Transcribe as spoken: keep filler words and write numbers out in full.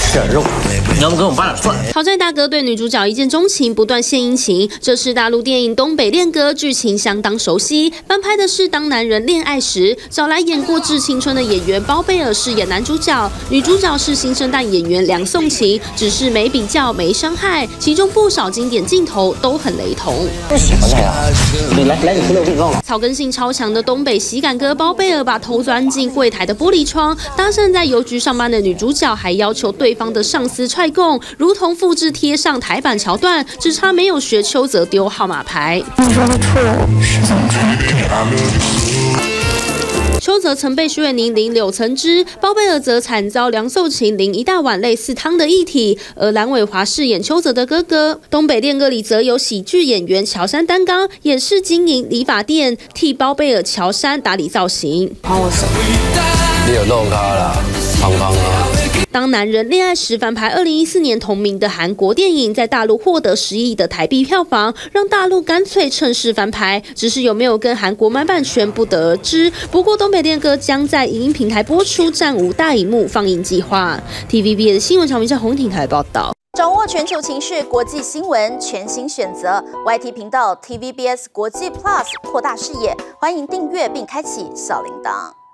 吃点肉，你要不给我们扒点蒜？ 讨债大哥对女主角一见钟情，不断献殷勤。这是大陆电影《东北恋歌》，剧情相当熟悉。翻拍的是《当男人恋爱时》，找来演过《致青春》的演员包贝尔饰演男主角，女主角是新生代演员梁颂琪。只是没比较没伤害，其中不少经典镜头都很雷同。 不喜欢他呀？你来来，你回来我给你弄了。 草根性超强的东北喜感哥包贝尔把头钻进柜台的玻璃窗，搭讪在邮局上班的女主角，还要求对方的上司踹供，如同复制贴上台版桥段，只差没有学邱泽丢号码牌。 你说的错是怎么穿？ 邱泽曾被徐伟宁淋柳橙汁，包贝尔则惨遭梁颂琪淋一大碗类似汤的液体，而蓝伟华饰演邱泽的哥哥。东北恋歌里则有喜剧演员乔杉担纲，也是经营理发店，替包贝尔乔杉打理造型。 帮我手，你有漏咖啦，芳芳啊。 当男人恋爱时翻拍二零一四年同名的韩国电影，在大陆获得十亿的台币票房，让大陆干脆趁势翻拍。只是有没有跟韩国买版权不得而知。不过东北恋歌将在影音平台播出，暂无大荧幕放映计划。T V B S 的新闻常明在红挺台报道。 掌握全球情势、国际新闻，全新选择 Y T 频道 T V B S 国际 Plus， 扩大视野。欢迎订阅并开启小铃铛。